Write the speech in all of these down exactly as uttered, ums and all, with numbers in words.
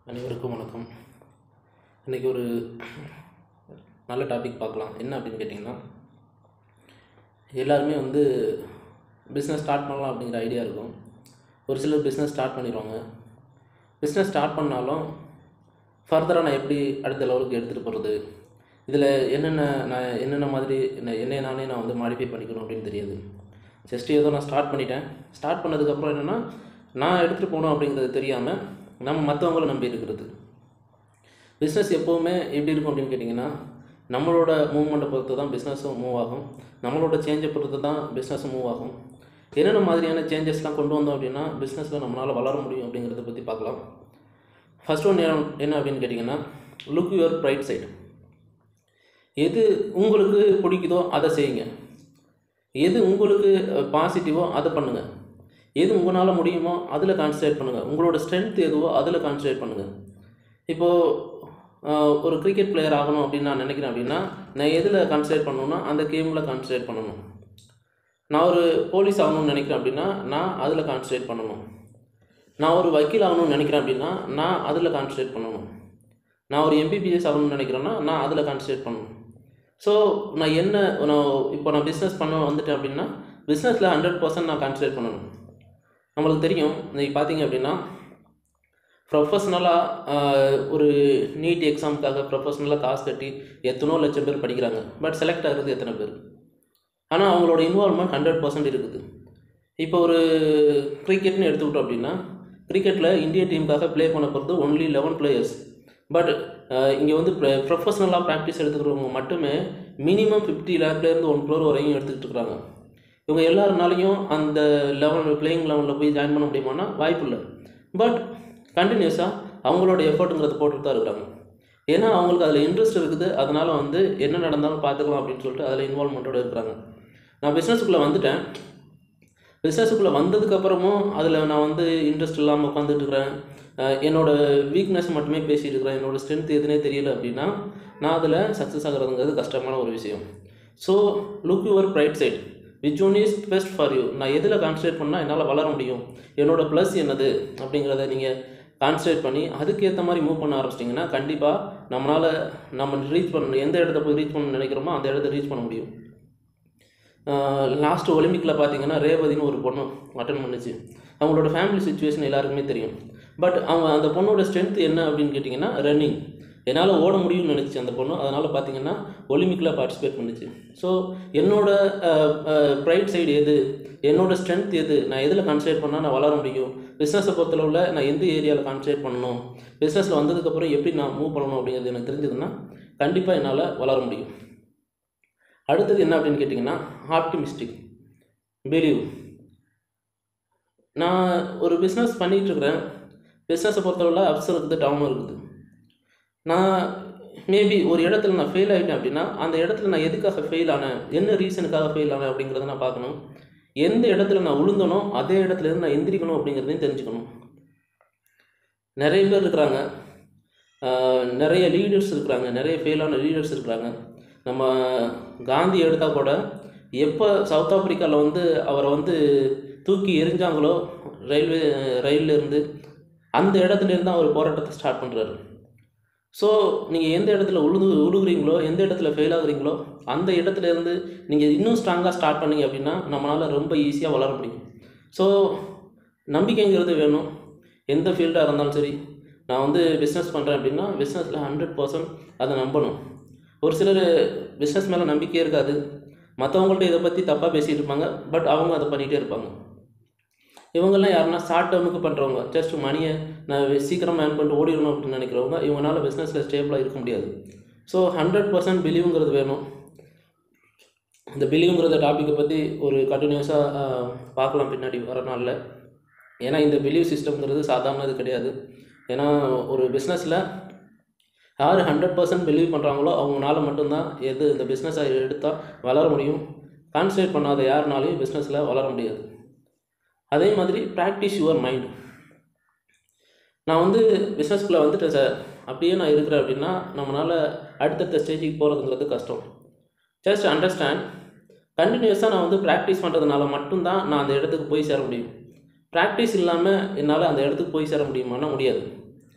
அனைவருக்கும் வணக்கம். இன்றைக்கி ஒரு நல்ல டாபிக் பார்க்கலாம். என்ன அப்படின்னு கேட்டிங்கன்னா, எல்லாருமே வந்து பிஸ்னஸ் ஸ்டார்ட் பண்ணலாம் அப்படிங்கிற ஐடியா இருக்கும். ஒரு சிலர் பிஸ்னஸ் ஸ்டார்ட் பண்ணிடுவாங்க. பிஸ்னஸ் ஸ்டார்ட் பண்ணாலும் ஃபர்தராக நான் எப்படி அடுத்த லெவலுக்கு எடுத்துகிட்டு போகிறது, இதில் என்னென்ன நான் என்னென்ன மாதிரி என்னை நானே நான் வந்து மாடிஃபை பண்ணிக்கணும் அப்படின்னு தெரியாது. ஜஸ்ட் ஏதோ நான் ஸ்டார்ட் பண்ணிட்டேன். ஸ்டார்ட் பண்ணதுக்கப்புறம் என்னென்னா, நான் எடுத்துகிட்டு போகணும் அப்படிங்கிறது தெரியாமல் நம்ம மற்றவங்கள நம்பி இருக்கிறது. பிஸ்னஸ் எப்போவுமே எப்படி இருக்கும் அப்படின்னு கேட்டிங்கன்னா, நம்மளோட மூவ்மெண்ட்டை பொறுத்து தான் பிஸ்னஸும் மூவ் ஆகும். நம்மளோட சேஞ்சை பொறுத்து தான் பிஸ்னஸும் மூவ் ஆகும். என்னென்ன மாதிரியான சேஞ்சஸ்லாம் கொண்டு வந்தோம் அப்படின்னா பிஸ்னஸில் நம்மளால் வளர முடியும் அப்படிங்கிறத பற்றி பார்க்கலாம். ஃபர்ஸ்ட் ஒன் என்ன அப்படின்னு கேட்டிங்கன்னா, லுக் யுவர் பிரைட் சைடு. எது உங்களுக்கு பிடிக்குதோ அதை செய்யுங்க. எது உங்களுக்கு பாசிட்டிவோ அதை பண்ணுங்கள். எது உங்களால் முடியுமோ அதில் கான்சன்ட்ரேட் பண்ணுங்கள். உங்களோட ஸ்ட்ரென்த் எதுவோ அதில் கான்சன்ட்ரேட் பண்ணுங்கள். இப்போது ஒரு கிரிக்கெட் பிளேயர் ஆகணும் அப்படின்னு நான் நினைக்கிறேன் அப்படின்னா, நான் எதில் கான்சன்ட்ரேட் பண்ணணுன்னா அந்த கேமில் கான்சன்ட்ரேட் பண்ணணும். நான் ஒரு போலீஸ் ஆகணும்னு நினைக்கிறேன் அப்படின்னா நான் அதில் கான்சன்ட்ரேட் பண்ணணும். நான் ஒரு வக்கீல் ஆகணும்னு நினைக்கிறேன் அப்படின்னா நான் அதில் கான்சன்ட்ரேட் பண்ணணும். நான் ஒரு எம்பிபிஎஸ் ஆகணும்னு நினைக்கிறேன்னா நான் அதில் கான்சன்ட்ரேட் பண்ணணும். ஸோ நான் என்ன நான் இப்போ நான் பிஸ்னஸ் பண்ண வந்துட்டேன் அப்படின்னா பிஸ்னஸில் ஹண்ட்ரட் பர்சன்ட் நான் கான்சன்ட்ரேட் பண்ணணும். நம்மளுக்கு தெரியும், இன்றைக்கி பார்த்தீங்க அப்படின்னா ப்ரொஃபஷ்னலாக ஒரு நீட் எக்ஸாமுக்காக ப்ரொஃபஷ்னலாக காசு கட்டி எத்தனோ லட்சம் பேர் படிக்கிறாங்க. பட் செலக்ட் ஆகிறது எத்தனை பேர்? ஆனால் அவங்களோட இன்வால்வ்மெண்ட் ஹண்ட்ரட் பர்சன்ட் இருக்குது. இப்போ ஒரு கிரிக்கெட்னு எடுத்துக்கிட்டோம் அப்படின்னா, கிரிக்கெட்டில் இந்திய டீமுக்காக ப்ளே பண்ண போகிறது ஒன்லி லெவன் பிளேயர்ஸ். பட் இங்கே வந்து ப்ரொஃபஷ்னலாக ப்ராக்டிஸ் எடுத்துக்கிறவங்க மட்டுமே மினிமம் ஃபிஃப்டி லேக்லேருந்து ஒன் க்ரோர் வரையும் எடுத்துக்கிட்டு இருக்கிறாங்க. இவங்க எல்லாருனாலையும் அந்த லெவல் பிளேயிங் லெவலில் போய் ஜாயின் பண்ண முடியுமானா வாய்ப்பு இல்லை. பட் கண்டினியூஸாக அவங்களோட எஃபர்ட்டுங்கிறத போட்டுட்டு தான் இருக்கிறாங்க. ஏன்னா அவங்களுக்கு அதில் இன்ட்ரெஸ்ட் இருக்குது. அதனால் வந்து என்ன நடந்தாலும் பார்த்துக்கலாம் அப்படின்னு சொல்லிட்டு அதில் இன்வால்வ்மெண்ட்டோடு இருக்கிறாங்க. நான் பிஸ்னஸுக்குள்ளே வந்துட்டேன். பிஸ்னஸுக்குள்ளே வந்ததுக்கப்புறமும் அதில் நான் வந்து இன்ட்ரெஸ்ட் இல்லாமல் உட்காந்துட்டு இருக்கிறேன். என்னோடய வீக்னஸ் மட்டுமே பேசிகிட்டு இருக்கிறேன். என்னோடய ஸ்ட்ரென்த் எதுனே தெரியல அப்படின்னா நான் அதில் சக்ஸஸ் ஆகிறதுங்கிறது கஷ்டமான ஒரு விஷயம். So look your bright side. Which one is best for you. நான் எதில் கான்சன்ட்ரேட் பண்ணால் என்னால் வளர முடியும், என்னோடய ப்ளஸ் என்னது அப்படிங்கிறத நீங்கள் கான்சன்ட்ரேட் பண்ணி அதுக்கேற்ற மாதிரி மூவ் பண்ண ஆரம்பிச்சிட்டிங்கன்னா கண்டிப்பாக நம்மளால் நம்ம ரீச் பண்ண எந்த இடத்த போய் ரீச் பண்ண நினைக்கிறோமோ அந்த இடத்த ரீச் பண்ண முடியும். லாஸ்ட்டு ஒலிம்பிக்கில் பார்த்தீங்கன்னா ரேவதின்னு ஒரு பொண்ணு அட்டன் பண்ணிச்சு. அவங்களோட ஃபேமிலி சுச்சுவேஷன் எல்லாருக்குமே தெரியும். பட் அவங்க அந்த பொண்ணோட ஸ்ட்ரென்த் என்ன அப்படின்னு கேட்டிங்கன்னா ரன்னிங். என்னால் ஓட முடியும்னு நினச்சி அந்த பொண்ணு. அதனால் பார்த்தீங்கன்னா ஒலிம்பிக்கில் பார்ட்டிசிபேட் பண்ணிச்சு. ஸோ என்னோடய ப்ரைட் சைடு எது, என்னோடய ஸ்ட்ரென்த் எது, நான் எதில் கான்சன்ட்ரேட் பண்ணால் நான் வளர முடியும், பிஸ்னஸை பொறுத்தளவில் நான் எந்த ஏரியாவில் கான்சன்ட்ரேட் பண்ணணும், பிஸ்னஸில் வந்ததுக்கப்புறம் எப்படி நான் மூவ் பண்ணணும் அப்படிங்கிறது எனக்கு தெரிஞ்சதுன்னா கண்டிப்பாக என்னால் வளர முடியும். அடுத்தது என்ன அப்படின்னு கேட்டிங்கன்னா ஆப்டிமிஸ்டிக் பிலீவ். நான் ஒரு பிஸ்னஸ் பண்ணிகிட்ருக்கிறேன். பிஸ்னஸை பொறுத்தளவில் அப்ஸ் இருக்குது, டவுனும் இருக்குது. நான் மேபி ஒரு இடத்துல நான் ஃபெயில் ஆகிட்டேன் அப்படின்னா அந்த இடத்துல நான் எதுக்காக ஃபெயில் ஆனேன், என்ன ரீசனுக்காக ஃபெயில் ஆனேன் அப்படிங்கிறத நான் பார்க்கணும். எந்த இடத்துல நான் விழுந்தனோ அதே இடத்துலேருந்து நான் எந்திரிக்கணும் அப்படிங்கிறதையும் தெரிஞ்சுக்கணும். நிறைய பேர் இருக்கிறாங்க, நிறைய லீடர்ஸ் இருக்கிறாங்க, நிறைய ஃபெயிலான லீடர்ஸ் இருக்கிறாங்க. நம்ம காந்தி எடுத்தால் கூட எப்போ சவுத் ஆப்பிரிக்காவில் வந்து அவரை வந்து தூக்கி எரிஞ்சாங்களோ ரயில்வே ரயிலிருந்து அந்த இடத்துலேருந்து அவர் போராட்டத்தை ஸ்டார்ட் பண்ணுறாரு. ஸோ நீங்கள் எந்த இடத்துல உழுது உழுகுறீங்களோ எந்த இடத்துல ஃபெயில் ஆகுறீங்களோ அந்த இடத்துலேருந்து நீங்கள் இன்னும் ஸ்ட்ராங்காக ஸ்டார்ட் பண்ணிங்க அப்படின்னா நம்மளால் ரொம்ப ஈஸியாக வளர முடியும். ஸோ நம்பிக்கைங்கிறது வேணும். எந்த ஃபீல்டாக இருந்தாலும் சரி, நான் வந்து பிஸ்னஸ் பண்ணுறேன் அப்படின்னா பிஸ்னஸில் ஹண்ட்ரட் பர்சன்ட் அதை நம்பணும். ஒரு சிலர் பிஸ்னஸ் மேலே நம்பிக்கையே இருக்காது. மற்றவங்கள்ட்ட இதை பற்றி தப்பாக பேசிகிட்டு இருப்பாங்க. பட் அவங்க அதை பண்ணிகிட்டே இருப்பாங்க. இவங்கெல்லாம் யாருன்னா ஷார்ட் டேர்முக்கு பண்ணுறவங்க, ஜஸ்ட் மணியை நான் சீக்கிரமாக ஏர்ன் பண்ணிட்டு ஓடிடணும் அப்படின்னு நினைக்கிறவங்க, இவங்களால பிஸ்னஸில் ஸ்டேபிளாக இருக்க முடியாது. ஸோ ஹண்ட்ரட் பர்சன்ட் பிலீவுங்கிறது வேணும். இந்த பிலீவுங்கிறத டாப்பிக்கை பற்றி ஒரு கண்டினியூஸாக பார்க்கலாம் பின்னாடி வர நாளில். ஏன்னா இந்த பிலீவ் சிஸ்டம்ங்கிறது சாதாரணது கிடையாது. ஏன்னா ஒரு பிஸ்னஸில் யார் ஹண்ட்ரட் பர்சன்ட் பிலீவ் பண்ணுறாங்களோ அவங்களால மட்டும்தான் எது இந்த பிஸ்னஸை எடுத்தால் வளர முடியும். கான்சன்ட்ரேட் பண்ணாத யாருனாலையும் பிஸ்னஸில் வளர முடியாது. அதே மாதிரி ப்ராக்டிஸ் யுவர் மைண்ட். நான் வந்து பிஸ்னஸ்குள்ளே வந்துட்டேன் சார், அப்படியே நான் இருக்கிறேன் அப்படின்னா நம்மளால் அடுத்தடுத்த ஸ்டேஜுக்கு போகிறதுங்கிறது கஷ்டம். ஜஸ்ட் அண்டர்ஸ்டாண்ட், கண்டினியூஸாக நான் வந்து ப்ராக்டிஸ் பண்ணுறதுனால மட்டும்தான் நான் அந்த இடத்துக்கு போய் சேர முடியும். ப்ராக்டிஸ் இல்லாமல் என்னால் அந்த இடத்துக்கு போய் சேர முடியுமானா முடியாது.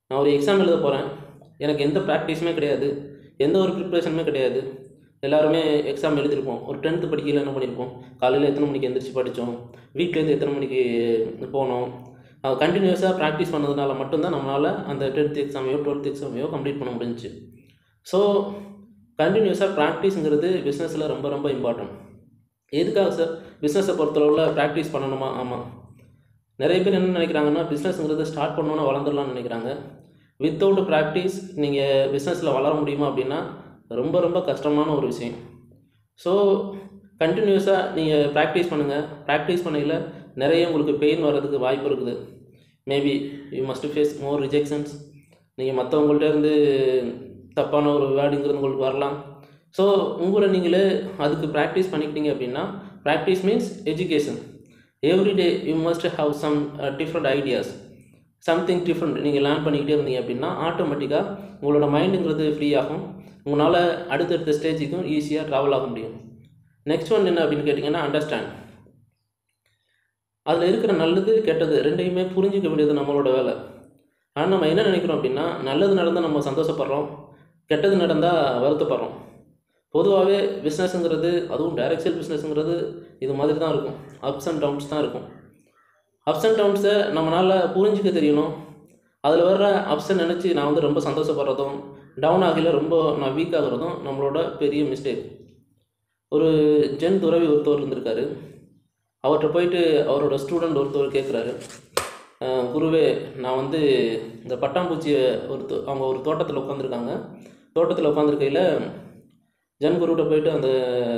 நான் ஒரு எக்ஸாம் எழுத போகிறேன், எனக்கு எந்த ப்ராக்டிஸுமே கிடையாது, எந்த ஒரு ப்ரிப்ரேஷனுமே கிடையாது. எல்லாருமே எக்ஸாம் எழுதியிருப்போம். ஒரு டென்த்து படிக்கையில் என்ன பண்ணியிருப்போம், காலையில் எத்தனை மணிக்கு எந்திரிச்சு படித்தோம், வீட்டிலேருந்து எத்தனை மணிக்கு போனோம், கண்டினியூஸாக ப்ராக்டிஸ் பண்ணதுனால மட்டும்தான் நம்மளால் அந்த டென்த் எக்ஸாமையோ டுவெல்த் எக்ஸாமையோ கம்ப்ளீட் பண்ண முடிஞ்சிச்சு. ஸோ கண்டினியூஸாக ப்ராக்டிஸுங்கிறது பிஸ்னஸில் ரொம்ப ரொம்ப இம்பார்ட்டன்ட். எதுக்காக சார் பிஸ்னஸை பொறுத்தளவில் ப்ராக்டிஸ் பண்ணணுமா? ஆமாம். நிறைய பேர் என்ன நினைக்கிறாங்கன்னா, பிஸ்னஸ்ங்கிறது ஸ்டார்ட் பண்ணணுன்னு வளர்ந்துடலாம்னு நினைக்கிறாங்க. வித்தவுட் ப்ராக்டிஸ் நீங்கள் பிஸ்னஸில் வளர முடியுமா அப்படின்னா ரொம்ப ரொம்ப கஷ்டமான ஒரு விஷயம். ஸோ கண்டினியூஸாக நீங்கள் ப்ராக்டிஸ் பண்ணுங்கள். ப்ராக்டிஸ் பண்ணையில் நிறைய உங்களுக்கு பெயின் வர்றதுக்கு வாய்ப்பு இருக்குது. Maybe you must face more rejections. நீங்கள் மற்றவங்கள்ட்ட இருந்து தப்பான ஒரு வேர்டுங்கிறது உங்களுக்கு வரலாம். ஸோ உங்களை நீங்களே அதுக்கு ப்ராக்டிஸ் பண்ணிக்கிட்டீங்க அப்படின்னா, practice means education. Everyday you must have some different ideas, something different நீங்கள் லேர்ன் பண்ணிக்கிட்டே இருந்தீங்க அப்படின்னா ஆட்டோமேட்டிக்காக உங்களோட மைண்டுங்கிறது ஃப்ரீ ஆகும். உங்களால் அடுத்தடுத்த ஸ்டேஜுக்கும் ஈஸியாக ட்ராவல் ஆக முடியும். நெக்ஸ்ட் ஒன் என்ன அப்படின்னு கேட்டிங்கன்னா, அண்டர்ஸ்டாண்ட். அதில் இருக்கிற நல்லது கெட்டது ரெண்டையுமே புரிஞ்சிக்க வேண்டியது நம்மளோட வேலை. ஆனால் நம்ம என்ன நினைக்கிறோம் அப்படின்னா, நல்லது நடந்தால் நம்ம சந்தோஷப்படுறோம், கெட்டது நடந்தால் வருத்தப்படுறோம். பொதுவாகவே பிஸ்னஸுங்கிறது, அதுவும் டைரக்ட் சேல் பிஸ்னஸுங்கிறது இது மாதிரி தான் இருக்கும். அப்ஸ் அண்ட் டவுன்ஸ் தான் இருக்கும். அப்ஸ் அண்ட் டவுன்ஸை நம்மளால் புரிஞ்சிக்க தெரியணும். அதில் வர்ற அப்ஸை நினச்சி நான் வந்து ரொம்ப சந்தோஷப்படுறதும், டவுன் ஆகல ரொம்ப நான் வீக் ஆகிறதும் நம்மளோட பெரிய மிஸ்டேக். ஒரு ஜென் துறவி ஒருத்தவர் இருந்திருக்காரு. அவர்கிட்ட போயிட்டு அவரோட ஸ்டூடெண்ட் ஒருத்தவர் கேட்குறாரு, குருவே நான் வந்து இந்த பட்டாம்பூச்சியை ஒரு அவங்க ஒரு தோட்டத்தில் உட்காந்துருக்காங்க. தோட்டத்தில் உட்காந்துருக்கையில் ஜென் குருவிட்ட போயிட்டு அந்த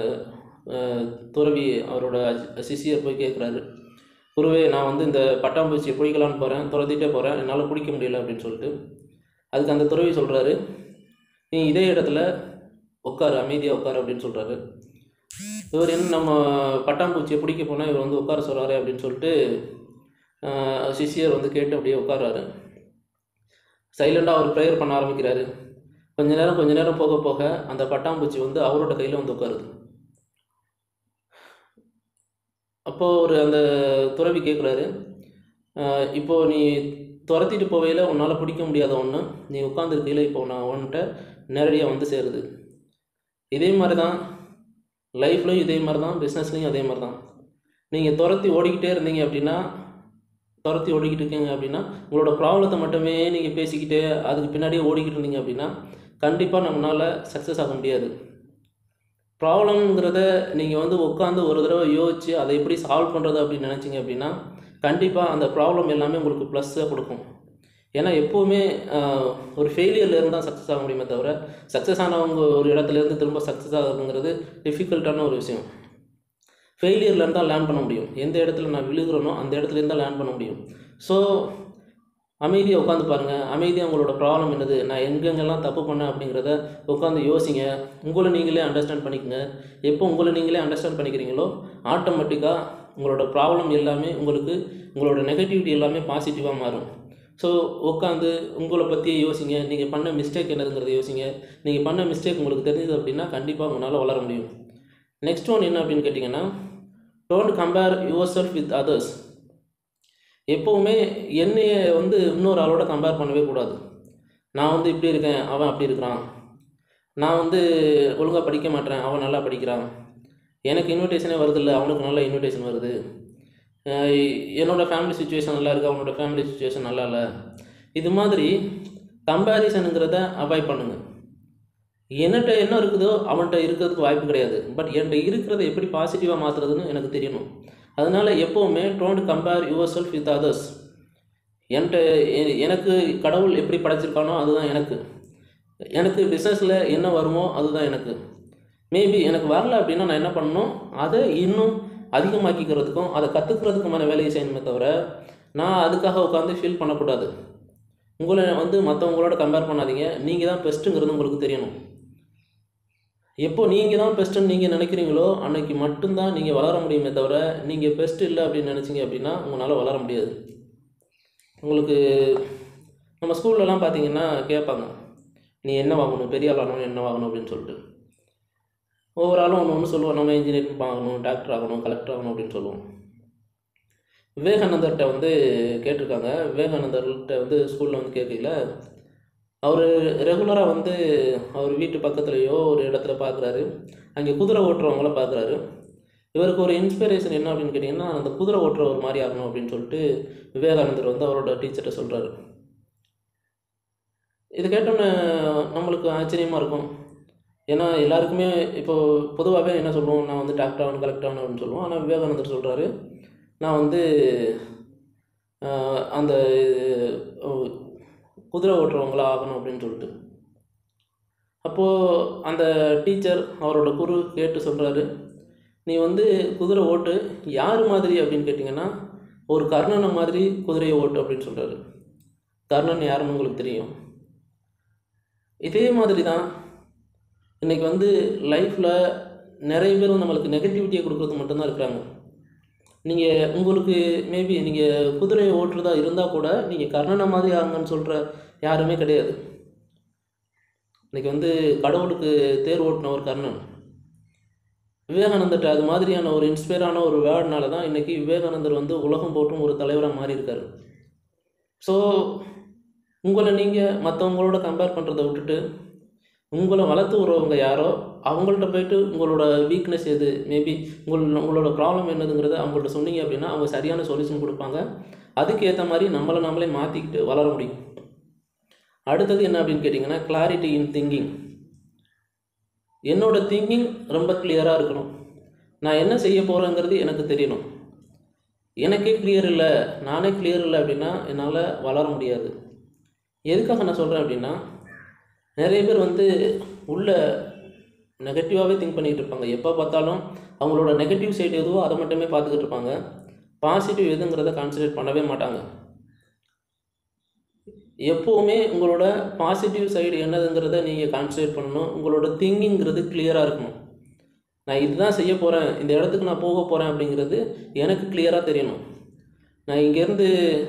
துறவி அவரோட சிஷியர் போய் கேட்குறாரு, குருவே நான் வந்து இந்த பட்டாம்பூச்சியை பிடிக்கலான்னு போகிறேன், துரத்திட்டே போகிறேன், என்னால் பிடிக்க முடியல அப்படின்னு சொல்லிட்டு. அதுக்கு அந்த துறவி சொல்கிறாரு, நீ இதே இடத்துல உட்காரு, அமைதியாக உட்காரு அப்படின்னு சொல்கிறாரு. இவர் என்ன நம்ம பட்டாம்பூச்சியை பிடிக்க போனால் இவர் வந்து உட்கார சொல்கிறாரு அப்படின்னு சொல்லிட்டு சிஷியர் வந்து கேட்டு அப்படியே உட்கார்றாரு. சைலண்டாக அவர் ப்ரேயர் பண்ண ஆரம்பிக்கிறாரு. கொஞ்ச நேரம் கொஞ்ச நேரம் போக போக அந்த பட்டாம்பூச்சி வந்து அவரோட கையில் வந்து உட்காருது. அப்போது ஒரு அந்த துறவி கேட்குறாரு, இப்போது நீ துரத்திட்டு போவையில் உன்னால் பிடிக்க முடியாத ஒன்று நீ உட்காந்துருக்கையில் இப்போ நான் உன்கிட்ட நேரடியாக வந்து சேருது. இதே மாதிரி தான் லைஃப்லையும், இதே மாதிரி தான் பிஸ்னஸ்லையும் அதே மாதிரி தான். நீங்கள் துரத்தி ஓடிக்கிட்டே இருந்தீங்க அப்படின்னா, துரத்தி ஓடிக்கிட்டு இருக்கீங்க அப்படின்னா உங்களோட ப்ராப்ளத்தை மட்டுமே நீங்கள் பேசிக்கிட்டே அதுக்கு பின்னாடியே ஓடிக்கிட்டு இருந்தீங்க அப்படின்னா கண்டிப்பாக நம்மளால் சக்ஸஸ் ஆக முடியாது. ப்ராப்ளம்ங்கிறத நீங்கள் வந்து உட்காந்து ஒரு தடவை யோசித்து அதை எப்படி சால்வ் பண்ணுறது அப்படின்னு நினச்சிங்க அப்படின்னா கண்டிப்பாக அந்த ப்ராப்ளம் எல்லாமே உங்களுக்கு ப்ளஸ்ஸாக கொடுக்கும். ஏன்னா எப்போவுமே ஒரு ஃபெயிலியர்லேருந்து தான் சக்ஸஸ் ஆக முடியுமே தவிர, சக்ஸஸ் ஆனவங்க ஒரு இடத்துலேருந்து திரும்ப சக்ஸஸ் ஆகுதுங்கிறது டிஃபிகல்ட்டான ஒரு விஷயம். ஃபெயிலியர்லேருந்து தான் லேர்ன் பண்ண முடியும். எந்த இடத்துல நான் விழுகிறனோ அந்த இடத்துலேருந்து தான் லேர்ன் பண்ண முடியும். ஸோ அமைதியாக உட்காந்து பாருங்கள். அமைதியாக உங்களோட ப்ராப்ளம் என்னது, நான் எங்கெங்கெல்லாம் தப்பு பண்ணேன் அப்படிங்கிறத உட்காந்து யோசிங்க. உங்களை நீங்களே அண்டர்ஸ்டாண்ட் பண்ணிக்கங்க. எப்போ உங்களை நீங்களே அண்டர்ஸ்டாண்ட் பண்ணிக்கிறீங்களோ ஆட்டோமேட்டிக்காக உங்களோட ப்ராப்ளம் எல்லாமே உங்களுக்கு, உங்களோட நெகட்டிவிட்டி எல்லாமே பாசிட்டிவாக மாறும். ஸோ உட்காந்து உங்களை பற்றி யோசிங்க. நீங்கள் பண்ண மிஸ்டேக் என்னதுங்கிறத யோசிங்க. நீங்கள் பண்ண மிஸ்டேக் உங்களுக்கு தெரிஞ்சது அப்படின்னா கண்டிப்பாக உங்களால் வளர முடியும். நெக்ஸ்ட் ஒன் என்ன அப்படின்னு கேட்டிங்கன்னா, don't compare yourself with others. எப்போவுமே என்னையை வந்து இன்னொரு ஆளோட கம்பேர் பண்ணவே கூடாது. நான் வந்து இப்படி இருக்கேன், அவன் அப்படி இருக்கிறான். நான் வந்து ஒழுங்காக படிக்க மாட்டேன், அவன் நல்லா படிக்கிறான். எனக்கு இன்விடேஷனே வருதில்லை, அவனுக்கு நல்ல இன்விடேஷன் வருது. என்னோடய ஃபேமிலி சுச்சுவேஷன் நல்லா இருக்குது, அவனோட ஃபேமிலி சுச்சுவேஷன் நல்லா இல்லை. இது மாதிரி கம்பேரிசனுங்கிறத அவாய்ட் பண்ணுங்கள். என்கிட்ட என்ன இருக்குதோ அவன்கிட்ட இருக்கிறதுக்கு வாய்ப்பு கிடையாது. பட் என்கிட்ட இருக்கிறத எப்படி பாசிட்டிவாக மாற்றுறதுன்னு எனக்கு தெரியணும். அதனால் எப்போவுமே don't compare yourself with others. என்கிட்ட எனக்கு கடவுள் எப்படி படைச்சிருக்கானோ அதுதான் எனக்கு. எனக்கு பிஸ்னஸில் என்ன வருமோ அதுதான் எனக்கு. மேபி எனக்கு வரல அப்படின்னா நான் என்ன பண்ணணும், அதை இன்னும் அதிகமாக்கிக்கிறதுக்கும் அதை கற்றுக்கிறதுக்குமான வேலையை செய்யணுமே தவிர நான் அதுக்காக உட்காந்து ஃபீல் பண்ணக்கூடாது. உங்களை வந்து மற்றவங்களோட கம்பேர் பண்ணாதீங்க. நீங்கள் தான் பெஸ்ட்டுங்கிறது உங்களுக்கு தெரியணும். எப்போ நீங்கள் தான் பெஸ்ட்டுன்னு நீங்கள் நினைக்கிறீங்களோ அன்றைக்கி மட்டும்தான் நீங்கள் வளர முடியுமே தவிர, நீங்கள் பெஸ்ட்டு இல்லை அப்படின்னு நினச்சிங்க அப்படின்னா உங்களால் வளர முடியாது. உங்களுக்கு நம்ம ஸ்கூல்லலாம் பார்த்தீங்கன்னா கேட்பாங்க, நீ என்ன வாங்கணும், பெரிய ஆள் ஆகணும், என்ன வாங்கணும் அப்படின்னு சொல்லிட்டு. ஒவ்வொரு ஆளும் ஒன்று ஒன்று சொல்லுவோம். நம்ம இன்ஜினியரிங் ஆகணும், டாக்டர் ஆகணும், கலெக்டர் ஆகணும் அப்படின்னு சொல்லுவோம். விவேகானந்தர்கிட்ட வந்து கேட்டிருக்காங்க. விவேகானந்தர்கிட்ட வந்து ஸ்கூலில் வந்து கேட்கல, அவர் ரெகுலராக வந்து அவர் வீட்டு பக்கத்துலேயோ ஒரு இடத்துல பார்க்குறாரு, அங்கே குதிரை ஓட்டுறவங்கள பார்க்குறாரு. இவருக்கு ஒரு இன்ஸ்பிரேஷன் என்ன அப்படின்னு கேட்டிங்கன்னா, அந்த குதிரை ஓட்டுற ஒரு மாதிரி ஆகணும் அப்படின்னு சொல்லிட்டு விவேகானந்தர் வந்து அவரோட டீச்சர்கிட்ட சொல்கிறாரு. இது கேட்டோன்னே நம்மளுக்கு ஆச்சரியமாக இருக்கும். ஏன்னா எல்லாருக்குமே இப்போது பொதுவாகவே என்ன சொல்லுவோம், நான் வந்து டாக்டர் ஆகணும், கலெக்டர் ஆகணும் அப்படின்னு சொல்லுவோம். ஆனால் விவேகானந்தர் சொல்கிறாரு, நான் வந்து அந்த குதிரை ஓட்டுறவங்களா ஆகணும் அப்படின்னு சொல்லிட்டு. அப்போது அந்த டீச்சர் அவரோட குரு கேட்டு சொல்கிறாரு, நீ வந்து குதிரை ஓட்டு, யார் மாதிரி அப்படின்னு கேட்டிங்கன்னா ஒரு கர்ணனை மாதிரி குதிரையை ஓட்டு அப்படின்னு சொல்கிறாரு. கர்ணன் யாருன்னு உங்களுக்கு தெரியும். இதே மாதிரி தான் இன்றைக்கி வந்து லைஃப்பில் நிறைய பேர் நம்மளுக்கு நெகட்டிவிட்டியை கொடுக்குறது மட்டும்தான் இருக்கிறாங்க. நீங்கள் உங்களுக்கு மேபி நீங்கள் குதிரையை ஓட்டுறதா இருந்தால் கூட நீங்கள் கர்ணனை மாதிரி ஆகுங்கன்னு சொல்கிற யாருமே கிடையாது. இன்றைக்கி வந்து கடவுளுக்கு தேர் ஓட்டின ஒரு கர்ணன். விவேகானந்தர்கிட்ட அது மாதிரியான ஒரு இன்ஸ்பயரான ஒரு வேர்டுனால தான் இன்றைக்கி விவேகானந்தர் வந்து உலகம் போட்டும் ஒரு தலைவராக மாறி இருக்கார். ஸோ உங்களை நீங்கள் மற்றவங்களோட கம்பேர் பண்ணுறதை விட்டுட்டு, உங்களை வளர்த்து விடுறவங்க யாரோ அவங்கள்ட்ட போய்ட்டு உங்களோட வீக்னஸ் எது, மேபி உங்கள் உங்களோட ப்ராப்ளம் என்னதுங்கிறத அவங்கள்ட்ட சொன்னீங்க அப்படின்னா அவங்க சரியான சொல்யூஷன் கொடுப்பாங்க. அதுக்கு ஏற்ற மாதிரி நம்மளை நம்மளே மாற்றிக்கிட்டு வளர முடியும். அடுத்தது என்ன அப்படின்னு கேட்டிங்கன்னா, கிளாரிட்டி இன் திங்கிங். என்னோடய திங்கிங் ரொம்ப கிளியராக இருக்கணும். நான் என்ன செய்ய போகிறேங்கிறது எனக்கு தெரியணும். எனக்கே கிளியர் இல்லை, நானே கிளியர் இல்லை அப்படின்னா என்னால் வளர முடியாது. எதுக்காக நான் சொல்கிறேன் அப்படின்னா, நிறைய பேர் வந்து உள்ள நெகட்டிவாகவே திங்க் பண்ணிகிட்டு இருப்பாங்க. எப்போ பார்த்தாலும் அவங்களோட நெகட்டிவ் சைடு எதுவோ அதை மட்டுமே பார்த்துக்கிட்டு இருப்பாங்க. பாசிட்டிவ் எதுங்கிறத கான்சன்ட்ரேட் பண்ணவே மாட்டாங்க. எப்போவுமே உங்களோட பாசிட்டிவ் சைடு என்னதுங்கிறத நீங்கள் கான்சன்ட்ரேட் பண்ணணும். உங்களோட திங்கிங்கிறது கிளியராக இருக்கணும். நான் இதுதான் செய்ய போகிறேன், இந்த இடத்துக்கு நான் போக போகிறேன் அப்படிங்கிறது எனக்கு கிளியராக தெரியணும். நான் இங்கேருந்து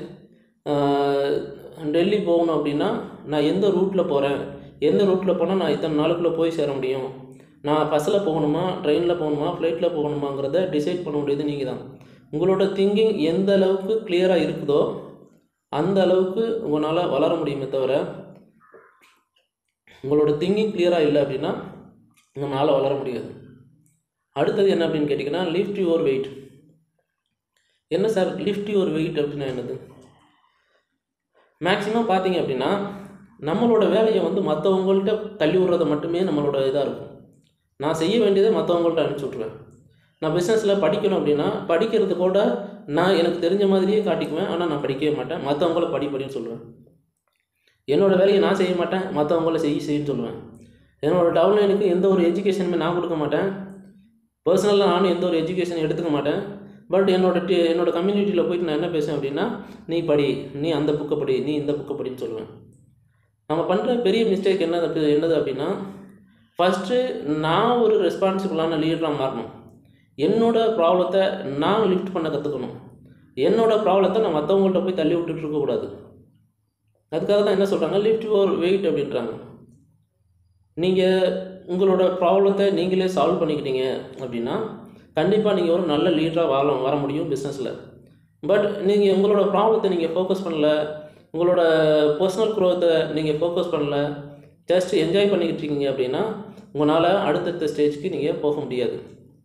டெல்லி போகணும் அப்படின்னா நான் எந்த ரூட்டில் போகிறேன், எந்த ரூட்டில் போனால் நான் இத்தனை நாளுக்குள்ளே போய் சேர முடியும், நான் பஸ்ஸில் போகணுமா, ட்ரெயினில் போகணுமா, ஃப்ளைட்டில் போகணுமாங்கிறத டிசைட் பண்ண முடியாது நீங்கள் தான். உங்களோட திங்கிங் எந்த அளவுக்கு கிளியராக இருக்குதோ அந்த அளவுக்கு உங்களால் வளர முடியுமே தவிர, உங்களோட திங்கிங் கிளியராக இல்லை அப்படின்னா உங்களால் வளர முடியாது. அடுத்தது என்ன அப்படின்னு கேட்டிங்கன்னா, லிஃப்ட் யுவர் வெயிட். என்ன சார் லிஃப்ட் யுவர் வெயிட் அப்படின்னா என்னது? மேக்ஸிமம் பார்த்தீங்க அப்படின்னா நம்மளோட வேலையை வந்து மற்றவங்கள்ட்ட தள்ளி விடுறத மட்டுமே நம்மளோட இதாக இருக்கும். நான் செய்ய வேண்டியதை மற்றவங்கள்ட்ட அனுப்பிச்சி விட்ருவேன். நான் பிஸ்னஸில் படிக்கணும் அப்படின்னா படிக்கிறது கூட நான் எனக்கு தெரிஞ்ச மாதிரியே காட்டிக்குவேன். ஆனால் நான் படிக்கவே மாட்டேன், மற்றவங்கள படி படின்னு சொல்லுவேன். என்னோடய வேலையை நான் செய்ய மாட்டேன், மற்றவங்கள செய்ய செய்யன்னு சொல்லுவேன். என்னோடய டவுன்லைனுக்கு எந்த ஒரு எஜுகேஷனுமே நான் கொடுக்க மாட்டேன். பர்சனலாக நானும் எந்த ஒரு எஜுகேஷன் எடுத்துக்க மாட்டேன். பட் என்னோட டி என்னோடய கம்யூனிட்டியில் போய்ட்டு நான் என்ன பேசுவேன் அப்படின்னா, நீ படி, நீ அந்த புக்கை படி, நீ இந்த புக்கை படின்னு சொல்லுவேன். நம்ம பண்ணுற பெரிய மிஸ்டேக் என்ன என்னது அப்படின்னா, ஃபஸ்ட்டு நான் ஒரு ரெஸ்பான்சிபிளான லீடராக மாறணும். என்னோடய ப்ராப்ளத்தை நான் லிஃப்ட் பண்ண கற்றுக்கணும். என்னோடய ப்ராப்ளத்தை நான் மற்றவங்கள்ட்ட போய் தள்ளி விட்டுட்டு இருக்கக்கூடாது. அதுக்காக தான் என்ன சொல்கிறாங்க, லிஃப்ட் யுவர் வெயிட் அப்படின்றாங்க. நீங்கள் உங்களோட ப்ராப்ளத்தை நீங்களே சால்வ் பண்ணிக்கிட்டீங்க அப்படின்னா கண்டிப்பாக நீங்கள் ஒரு நல்ல லீடராக வாழ வர முடியும் பிஸ்னஸில். பட் நீங்கள் உங்களோட ப்ராப்ளத்தை நீங்கள் ஃபோக்கஸ் பண்ணல, உங்களோட பர்சனல் க்ரோத்தை நீங்கள் ஃபோக்கஸ் பண்ணல, ஜஸ்ட் என்ஜாய் பண்ணிக்கிட்டு இருக்கீங்க அப்படின்னா உங்களால் அடுத்தடுத்த ஸ்டேஜ்க்கு நீங்கள் போக முடியாது.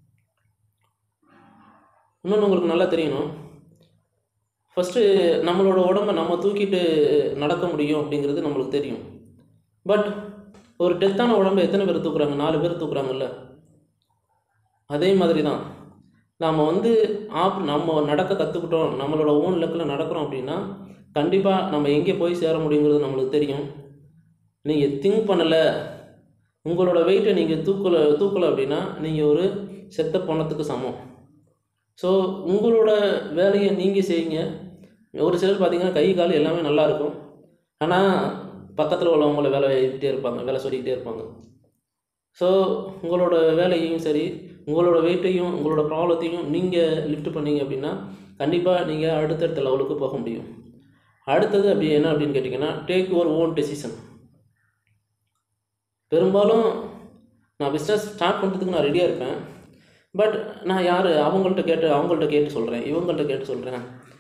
இன்னொன்று உங்களுக்கு நல்லா தெரியணும், ஃபஸ்ட்டு நம்மளோட உடம்பை நம்ம தூக்கிட்டு நடக்க முடியும் அப்படிங்கிறது நம்மளுக்கு தெரியும். பட் ஒரு டெத்தான உடம்பை எத்தனை பேர் தூக்குறாங்க? நாலு பேர் தூக்குறாங்கல்ல. அதே மாதிரி தான் நாம் வந்து ஆப் நம்ம நடக்க கற்றுக்கிட்டோம், நம்மளோட ஓன் லெக்கில் நடக்கிறோம் அப்படின்னா கண்டிப்பாக நம்ம எங்கே போய் சேர முடியுங்கிறது நம்மளுக்கு தெரியும். நீங்கள் திங்க் பண்ணலை, உங்களோட வெயிட்டை நீங்கள் தூக்கலை தூக்கலை அப்படின்னா நீங்கள் ஒரு செத்த பணத்துக்கு சமம். ஸோ உங்களோட வேலையை நீங்கள் செய்யுங்க. ஒரு சிலர் பார்த்திங்கன்னா கை கால் எல்லாமே நல்லாயிருக்கும், ஆனால் பக்கத்தில் உள்ளவங்கள வேலை எழுதிட்டே இருப்பாங்க, வேலை சொல்லிக்கிட்டே இருப்பாங்க. ஸோ உங்களோட வேலையையும் சரி, உங்களோட வெயிட்டையும் உங்களோட ப்ராப்ளத்தையும் நீங்கள் லிஃப்ட் பண்ணிங்க அப்படின்னா கண்டிப்பாக நீங்கள் அடுத்தடுத்த லெவலுக்கு போக முடியும். அடுத்தது அப்படி என்ன அப்படின்னு கேட்டிங்கன்னா, டேக் யுவர் ஓன் டெசிஷன். பெரும்பாலும் நான் பிஸ்னஸ் ஸ்டார்ட் பண்ணுறதுக்கு நான் ரெடியாக இருப்பேன். பட் நான் யார் அவங்கள்ட்ட கேட்டு அவங்கள்ட்ட கேட்டு சொல்கிறேன், இவங்கள்ட்ட கேட்டு சொல்கிறேன்,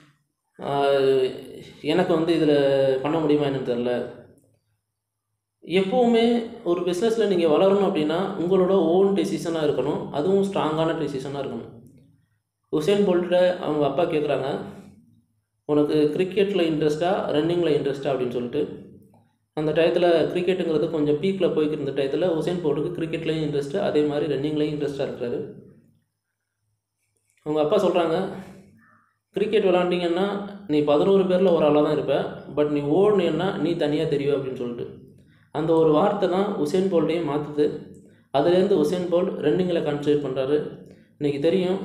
எனக்கு வந்து இதில் பண்ண முடியுமா என்னன்னு தெரில. எப்போவுமே ஒரு பிஸ்னஸில் நீங்கள் வளரணும் அப்படின்னா உங்களோட ஓன் டெசிஷனாக இருக்கணும், அதுவும் ஸ்ட்ராங்கான டெசிஷனாக இருக்கணும். உசேன் போல்ட்ட அவங்க அப்பா கேட்குறாங்க, உனக்கு கிரிக்கெட்டில் இன்ட்ரெஸ்ட்டா ரன்னிங்கில் இன்ட்ரெஸ்ட்டா அப்படின்னு சொல்லிட்டு. அந்த டயத்தில் கிரிக்கெட்டுங்கிறது கொஞ்சம் பீக்கில் போய்க்கிட்டு இருந்த டயத்தில் உசேன் போல்ட்டுக்கு கிரிக்கெட்லேயும் இன்ட்ரெஸ்ட்டு, அதே மாதிரி ரன்னிங்லேயும் இன்ட்ரெஸ்ட்டாக இருக்கிறாரு. அவங்க அப்பா சொல்கிறாங்க, கிரிக்கெட் விளாண்டிங்கன்னா நீ பதினோரு பேரில் ஒரு ஆளாக தான் இருப்ப, பட் நீ ஓடுனீன்னா நீ தனியாக தெரியும் அப்படின்னு சொல்லிட்டு. அந்த ஒரு வார்த்தை தான் உசேன் போல்ட்டையும் மாற்றுது. அதுலேருந்து உசேன் போல்ட் ரன்னிங்கில் கான்சன்ட்ரேட் பண்ணுறாரு. இன்றைக்கி தெரியும்,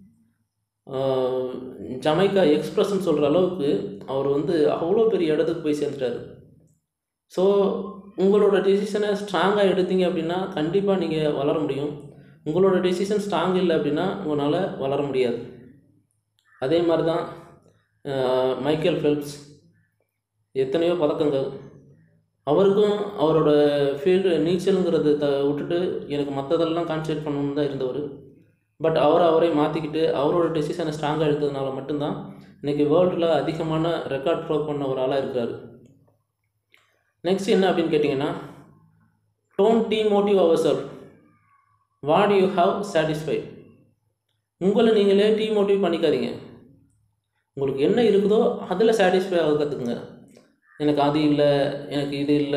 ஜமைக்கா எக்ஸ்பிரஸ்ன்னு சொல்கிற அளவுக்கு அவர் வந்து அவ்வளோ பெரிய இடத்துக்கு போய் சேர்ந்துட்டார். ஸோ உங்களோட டெசிஷனை ஸ்ட்ராங்காக எடுத்தீங்க அப்படின்னா கண்டிப்பாக நீங்கள் வளர முடியும். உங்களோட டெசிஷன் ஸ்ட்ராங் இல்லை அப்படின்னா உங்களால் வளர முடியாது. அதே மாதிரி தான் மைக்கேல் ஃபெல்ப்ஸ், எத்தனையோ பதக்கங்கள். அவருக்கும் அவரோட ஃபீல்டு நீச்சலுங்கிறது த விட்டுட்டு எனக்கு மற்றதெல்லாம் கான்சன்ட்ரேட் பண்ணணுன்னு தான் இருந்தவர். பட் அவரை அவரே மாற்றிக்கிட்டு அவரோட டெசிஷனை ஸ்ட்ராங்காக எடுத்ததுனால மட்டும்தான் இன்றைக்கி வேர்ல்டில் அதிகமான ரெக்கார்ட் ப்ரோக் பண்ண ஒரு ஆளாக இருக்கிறார். நெக்ஸ்ட் என்ன அப்படின்னு கேட்டிங்கன்னா, don't demotive our self, what you have satisfied. உங்களை நீங்களே டிமோட்டிவ் பண்ணிக்காதீங்க. உங்களுக்கு என்ன இருக்குதோ அதில் சாட்டிஸ்ஃபை ஆக கற்றுக்குங்க. எனக்கு அது இல்லை, எனக்கு இது இல்லை.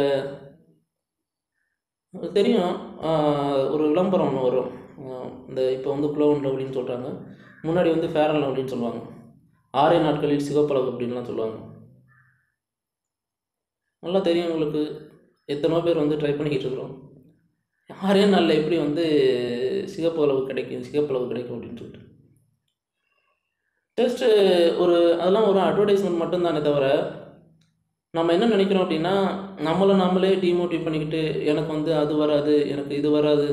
தெரியும், ஒரு விளம்பரம் ஒன்று வரும், இந்த இப்போ வந்து க்ளோன் அப்படின்னு சொல்கிறாங்க, முன்னாடி வந்து ஃபேரன் அப்படின்னு சொல்லுவாங்க, ஆறே நாட்களில் சிவப்பளவு அப்படின்லாம் சொல்லுவாங்க. நல்லா தெரியும் உங்களுக்கு, எத்தனோ பேர் வந்து ட்ரை பண்ணிக்கிட்டு இருக்கிறோம், ஆறே நாளில் எப்படி வந்து சிகப்பளவு கிடைக்கும் சிகப்பளவு கிடைக்கும் அப்படின்னு சொல்லிட்டு. ஜஸ்ட்டு ஒரு அதெல்லாம் ஒரு அட்வர்டைஸ்மெண்ட் மட்டும்தானே தவிர, நம்ம என்ன நினைக்கிறோம் அப்படின்னா, நம்மளை நம்மளே டிமோட்டிவ் பண்ணிக்கிட்டு எனக்கு வந்து அது வராது, எனக்கு இது வராது.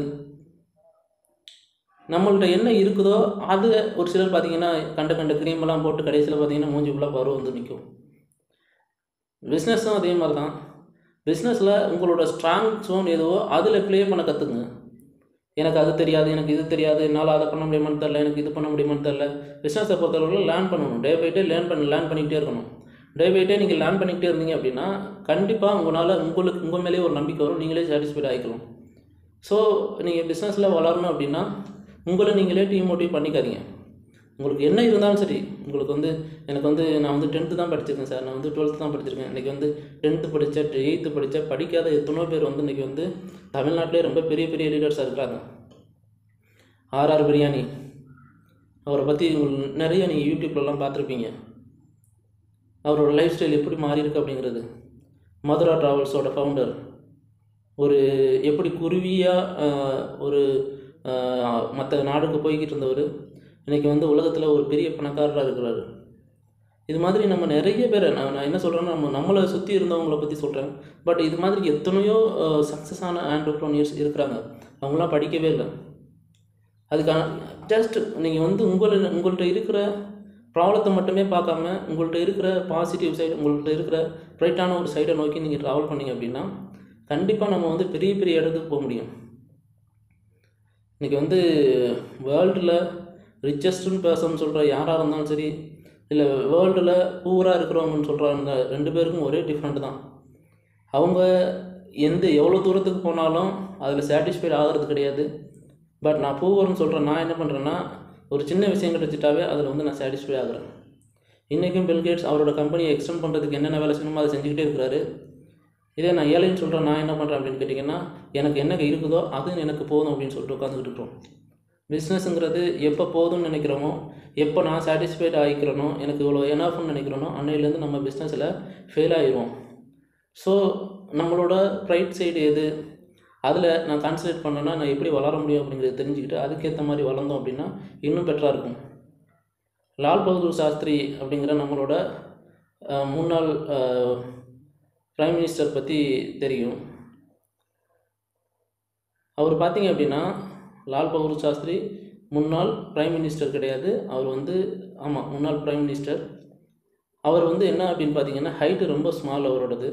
நம்மள்ட்ட என்ன இருக்குதோ அது ஒரு சிலர் பார்த்தீங்கன்னா கண்ட கண்ட க்ரீமெல்லாம் போட்டு கடைசியில் பார்த்தீங்கன்னா மூஞ்சி ஃபுல்லாக பருவம் வந்து நிற்கும். பிஸ்னஸும் அதே மாதிரி தான். பிஸ்னஸில் உங்களோட ஸ்ட்ராங் ஜோன் எதுவோ அதில் ப்ளே பண்ண கற்றுக்குங்க. எனக்கு அது தெரியாது, எனக்கு இது தெரியாது, என்னால் அதை பண்ண முடியுமான்னு தெரில, எனக்கு இது பண்ண முடியுமான்னு தெரில. பிஸ்னஸை பொறுத்தளவில் லேர்ன் பண்ணணும். டே பை டே லேர்ன் பண்ண லேர்ன் பண்ணிக்கிட்டே இருக்கணும். டே பை டே நீங்கள் லேர்ன் பண்ணிக்கிட்டே இருந்தீங்க அப்படின்னா கண்டிப்பாக உங்களால் உங்களுக்கு உங்கள் மேலேயே ஒரு நம்பிக்கை வரும், நீங்களே சாட்டிஸ்ஃபைட் ஆகிக்கலாம். ஸோ நீங்கள் பிஸ்னஸில் வளரணும் அப்படின்னா உங்களை நீங்களே டிமோட்டிவ் பண்ணிக்காதீங்க. உங்களுக்கு என்ன இருந்தாலும் சரி, உங்களுக்கு வந்து எனக்கு வந்து நான் வந்து டென்த்து தான் படிச்சிருக்கேன் சார், நான் வந்து டுவெல்த்து தான் படிச்சிருக்கேன், இன்றைக்கி வந்து டென்த்து படித்த எயித்து படித்த படிக்காத எத்தனோ பேர் வந்து இன்றைக்கி வந்து தமிழ்நாட்டிலே ரொம்ப பெரிய பெரிய லீடர்ஸாக இருக்கிறாங்க. ஆர்ஆர் பிரியாணி, அவரை பற்றி நிறைய நீங்கள் யூடியூப்லலாம் பார்த்துருப்பீங்க. அவரோட லைஃப் ஸ்டைல் எப்படி மாறி இருக்கு அப்படிங்கிறது. மதுரா ட்ராவல்ஸோட ஃபவுண்டர், ஒரு எப்படி குருவியாக ஒரு மற்ற நாடுக்கு போய்கிட்டு இருந்தவர் இன்றைக்கி வந்து உலகத்தில் ஒரு பெரிய பணக்காரராக இருக்கிறாரு. இது மாதிரி நம்ம நிறைய பேரை நான் நான் என்ன சொல்கிறேன்னா, நம்ம நம்மளை சுற்றி இருந்தவங்களை பற்றி சொல்கிறேன். பட் இது மாதிரி எத்தனையோ சக்ஸஸான ஆண்டர்ப்ரனியர்ஸ் இருக்கிறாங்க, அவங்களாம் படிக்கவே இல்லை. அதுக்கான ஜஸ்ட் நீங்கள் வந்து உங்களை உங்கள்கிட்ட இருக்கிற ப்ராப்ளத்தை மட்டுமே பார்க்காம உங்கள்கிட்ட இருக்கிற பாசிட்டிவ் சைடு, உங்கள்கிட்ட இருக்கிற ப்ரைட்டான ஒரு சைடை நோக்கி நீங்கள் ட்ராவல் பண்ணிங்க அப்படின்னா கண்டிப்பாக நம்ம வந்து பெரிய பெரிய இடத்துக்கு போக முடியும். இன்றைக்கி வந்து வேர்ல்டில் ரிச்சஸ்ட்டுன்னு பேசணும்னு சொல்கிற யாராக இருந்தாலும் சரி, இல்லை வேர்ல்டில் பூராக இருக்கிறவங்கன்னு சொல்கிறாங்க, ரெண்டு பேருக்கும் ஒரே டிஃப்ரெண்ட் தான். அவங்க எந்த எவ்வளோ தூரத்துக்கு போனாலும் அதில் சாட்டிஸ்ஃபைட் ஆகிறது கிடையாது. பட் நான் பூவர்னு சொல்கிறேன், நான் என்ன பண்ணுறேன்னா ஒரு சின்ன விஷயம் கிடச்சிட்டாவே அதில் வந்து நான் சாட்டிஸ்ஃபை ஆகிறேன். இன்றைக்கும் பில்கேட்ஸ் அவரோட கம்பெனியை எக்ஸ்டெண்ட் பண்ணுறதுக்கு என்னென்ன வேலை செய்யணுமோ அதை செஞ்சுக்கிட்டே இருக்கிறாரு. இதே நான் ஏழைன்னு சொல்கிறேன், நான் என்ன பண்ணுறேன் அப்படின்னு கேட்டிங்கன்னா, எனக்கு என்ன இருக்குதோ அது எனக்கு போதும் அப்படின்னு சொல்லிட்டு உட்காந்துக்கிட்டு இருக்கிறோம். பிஸ்னஸுங்கிறது எப்போ போதும்னு நினைக்கிறோமோ, எப்போ நான் சாட்டிஸ்ஃபைட் ஆகிக்கிறனோ, எனக்கு இவ்வளோ எனாஃப்னு நினைக்கிறனோ அன்னையிலேருந்து நம்ம பிஸ்னஸில் ஃபெயில் ஆகிடுவோம். ஸோ நம்மளோட ப்ரைட் சைடு எது, அதில் நான் கான்சன்ட்ரேட் பண்ணேன்னா நான் எப்படி வளர முடியும் அப்படிங்கிறத தெரிஞ்சுக்கிட்டு அதுக்கேற்ற மாதிரி வளர்ந்தோம் அப்படின்னா இன்னும் பெட்டராக இருக்கும். லால் பகதூர் சாஸ்திரி அப்படிங்கிற நம்மளோட முன்னாள் பிரைம் மினிஸ்டர் பற்றி தெரியும். அவர் பார்த்தீங்க அப்படின்னா, லால் பகதூர் சாஸ்திரி முன்னாள் பிரைம் மினிஸ்டர் கிடையாது, அவர் வந்து ஆமாம் முன்னாள் பிரைம் மினிஸ்டர். அவர் வந்து என்ன அப்படின்னு பார்த்தீங்கன்னா ஹைட்டு ரொம்ப ஸ்மால் அவரோடது.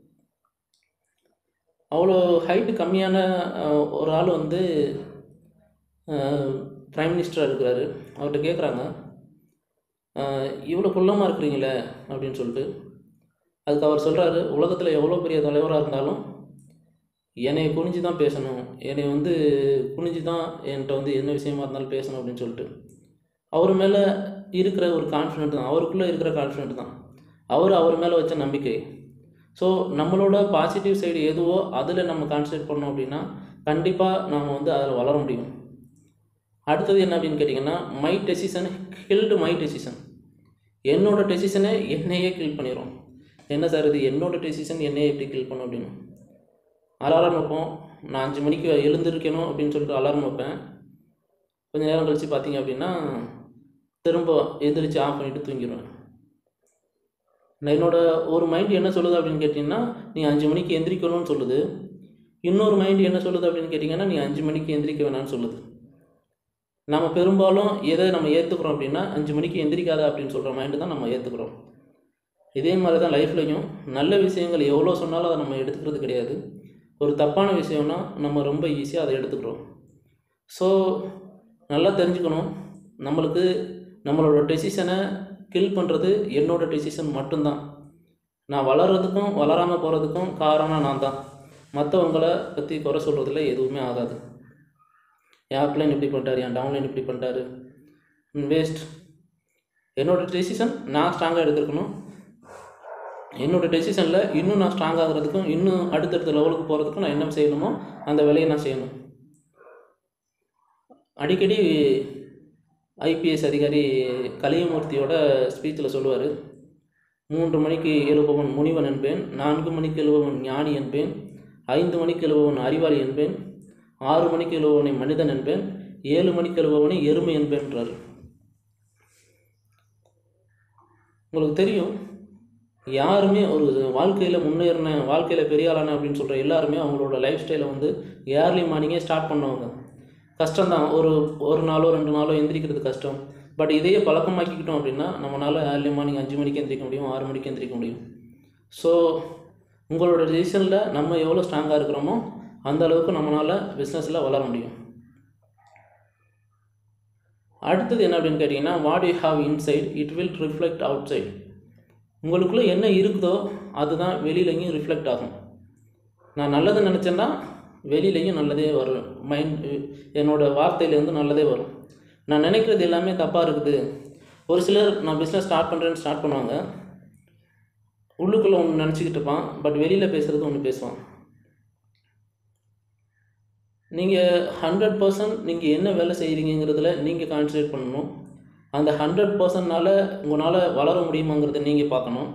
அவ்வளோ ஹைட்டு கம்மியான ஒரு ஆள் வந்து பிரைம் மினிஸ்டராக இருக்கிறாரு. அவர்கிட்ட கேட்குறாங்க, இவ்வளோ குள்ளமாக இருக்கிறீங்களே அப்படின்னு சொல்லிட்டு. அதுக்கு அவர் சொல்கிறாரு, உலகத்தில் எவ்வளோ பெரிய தலைவராக இருந்தாலும் என்னை குனிஞ்சு தான் பேசணும், என்னை வந்து குனிஞ்சு தான் என்கிட்ட வந்து என்ன விஷயமா இருந்தாலும் பேசணும் அப்படின்னு சொல்லிட்டு. அவர் மேலே இருக்கிற ஒரு கான்ஃபிடென்ட் தான், அவருக்குள்ளே இருக்கிற கான்ஃபிடென்ட் தான், அவர் அவர் மேலே வச்ச நம்பிக்கை. ஸோ நம்மளோட பாசிட்டிவ் சைடு எதுவோ அதில் நம்ம கான்சன்ட்ரேட் பண்ணோம் அப்படின்னா கண்டிப்பாக நாம் வந்து அதில் வளர முடியும். அடுத்தது என்ன அப்படின்னு கேட்டிங்கன்னா, my decision guild my decision. என்னோட டெசிஷனை என்னையே கில் பண்ணிடும். என்ன சார் இது, என்னோட டெசிஷன் என்னையே எப்படி கில் பண்ணும் அப்படின்னு. அலாரம் வைப்போம், நான் அஞ்சு மணிக்கு எழுந்திருக்கணும் அப்படின்னு சொல்லிட்டு அலாரம் வைப்பேன். கொஞ்சம் நேரம் கழித்து பார்த்தீங்க அப்படின்னா திரும்ப எந்திரிச்சு ஆஃப் பண்ணிவிட்டு தூங்கிடுவேன். என்னோட ஒரு மைண்டு என்ன சொல்லுது அப்படின்னு கேட்டிங்கன்னா, நீ அஞ்சு மணிக்கு எந்திரிக்கணும்னு சொல்லுது. இன்னொரு மைண்டு என்ன சொல்லுது அப்படின்னு கேட்டிங்கன்னா, நீ அஞ்சு மணிக்கு எந்திரிக்க வேணாம்னு சொல்லுது. நம்ம பெரும்பாலும் எதை நம்ம ஏற்றுக்கிறோம் அப்படின்னா, அஞ்சு மணிக்கு எந்திரிக்காத அப்படின்னு சொல்கிற மைண்டு தான் நம்ம ஏற்றுக்கிறோம். இதே மாதிரி தான் லைஃப்லையும் நல்ல விஷயங்கள் எவ்வளோ சொன்னாலும் அதை நம்ம எடுத்துக்கிறது கிடையாது. ஒரு தப்பான விஷயம்னா நம்ம ரொம்ப ஈஸியாக அதை எடுத்துக்கிறோம். ஸோ நல்லா தெரிஞ்சுக்கணும், நம்மளுக்கு நம்மளோட டெசிஷனை கில் பண்ணுறது என்னோடய டெசிஷன் மட்டும்தான். நான் வளர்கிறதுக்கும் வளராமல் போகிறதுக்கும் காரணம் நான் தான். மற்றவங்களை பற்றி குறை சொல்கிறதுல எதுவுமே ஆகாது. என் அப்லைன் இப்படி பண்ணிட்டார், என் டவுன்லைன் இப்படி பண்ணிட்டாரு, வேஸ்ட். என்னோடய டெசிஷன் நான் ஸ்ட்ராங்காக எடுத்துருக்கணும். என்னோடய டெசிஷனில் இன்னும் நான் ஸ்ட்ராங் ஆகிறதுக்கும் இன்னும் அடுத்தடுத்த லெவலுக்கு போகிறதுக்கும் நான் என்ன செய்யணுமோ அந்த வேலையை நான் செய்யணும். அடிக்கடி ஐபிஎஸ் அதிகாரி கலியமூர்த்தியோட ஸ்பீச்சில் சொல்லுவார், மூன்று மணிக்கு எழுபவன் முனிவன் என்பேன், நான்கு மணிக்கு எழுபவன் ஞானி என்பேன், ஐந்து மணிக்கு எழுபவன் அறிவாளி என்பேன், ஆறு மணிக்கு எழுபவனை மனிதன் என்பேன், ஏழு மணிக்கு எழுபவனை எருமை என்பேன்றார். உங்களுக்கு தெரியும், யாருமே ஒரு வாழ்க்கையில் முன்னேறின, வாழ்க்கையில் பெரிய ஆளான அப்படின்னு சொல்கிற எல்லாருமே அவங்களோட லைஃப் ஸ்டைலை வந்து ஏர்லி மார்னிங்கே ஸ்டார்ட் பண்ணுவாங்க. கஷ்டம்தான், ஒரு ஒரு நாளோ ரெண்டு நாளோ எந்திரிக்கிறது கஷ்டம். பட் இதையே பழக்கமாக்கிக்கிட்டோம் அப்படின்னா நம்மளால் ஏர்லி மார்னிங் அஞ்சு மணிக்கு எந்திரிக்க முடியும், ஆறு மணிக்கு எந்திரிக்க முடியும். ஸோ உங்களோட டிசிஷனில் நம்ம எவ்வளோ ஸ்ட்ராங்காக இருக்கிறோமோ அந்த அளவுக்கு நம்மளால் பிஸ்னஸில் வளர முடியும். அடுத்தது என்ன அப்படின்னு கேட்டிங்கன்னா, what you have inside it will reflect outside. உங்களுக்குள்ளே என்ன இருக்குதோ அதுதான் வெளியிலையும் ரிஃப்ளெக்ட் ஆகும். நான் நல்லது நினச்சேன்னா வெளியிலையும் நல்லதே வரும். மைண்ட் என்னோடய வார்த்தையிலேருந்து நல்லதே வரும். நான் நினைக்கிறது எல்லாமே தப்பாக இருக்குது. ஒரு சிலர் நான் பிஸ்னஸ் ஸ்டார்ட் பண்ணுறேன்னு ஸ்டார்ட் பண்ணுவாங்க, உள்ளுக்குள்ளே ஒன்று நினச்சிக்கிட்டு இருப்பான், பட் வெளியில் பேசுகிறது ஒன்று பேசுவான். நீங்கள் ஹண்ட்ரட் பர்சன்ட் நீங்கள் என்ன வேலை செய்கிறீங்கிறதுல நீங்கள் கான்சன்ட்ரேட் பண்ணணும். அந்த ஹண்ட்ரட் பர்சன்ட்னால் உங்களால் வளர முடியுமாங்கிறத நீங்கள் பார்க்கணும்.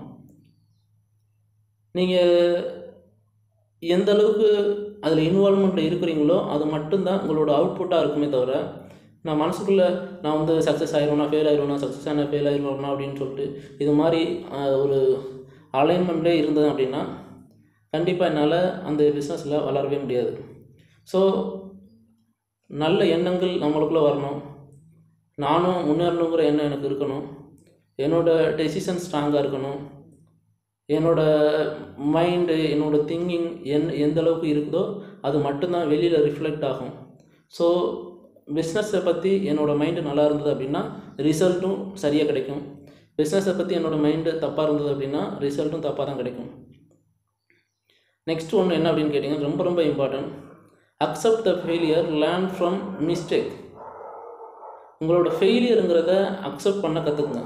நீங்கள் எந்த அளவுக்கு அதில் இன்வால்மெண்ட்டில் இருக்கிறீங்களோ அது மட்டும்தான் உங்களோட அவுட்புட்டாக இருக்குமே தவிர, நான் மனசுக்குள்ளே நான் வந்து சக்ஸஸ் ஆயிடுவேனா ஃபெயில் ஆயிடுவேனா சக்ஸஸ் ஆனால் ஃபெயில் ஆயிடுவேனா அப்படின்னு சொல்லிட்டு இது மாதிரி ஒரு அலைன்மெண்ட்லேயே இருந்தது அப்படின்னா கண்டிப்பாக என்னால் அந்த பிஸ்னஸில் வளரவே முடியாது. ஸோ நல்ல எண்ணங்கள் நம்மளுக்குள்ளே வரணும். நானும் முன்னேறணுங்கிற எண்ணம் எனக்கு இருக்கணும். என்னோடய டெசிஷன் ஸ்ட்ராங்காக இருக்கணும். என்னோடய மைண்டு என்னோடய திங்கிங் என் எந்த அளவுக்கு இருக்குதோ அது மட்டும்தான் வெளியில் ரிஃப்ளெக்ட் ஆகும். ஸோ பிஸ்னஸை பற்றி என்னோடய மைண்டு நல்லா இருந்தது அப்படின்னா ரிசல்ட்டும் சரியாக கிடைக்கும். பிஸ்னஸை பற்றி என்னோடய மைண்டு தப்பாக இருந்தது அப்படின்னா ரிசல்ட்டும் தப்பாக தான் கிடைக்கும். நெக்ஸ்ட் ஒன்று என்ன அப்படின்னு கேட்டிங்கன்னா, ரொம்ப ரொம்ப important, accept the failure, learn from mistake. உங்களோட ஃபெயிலியருங்கிறத அக்செப்ட் பண்ண கற்றுக்குங்க.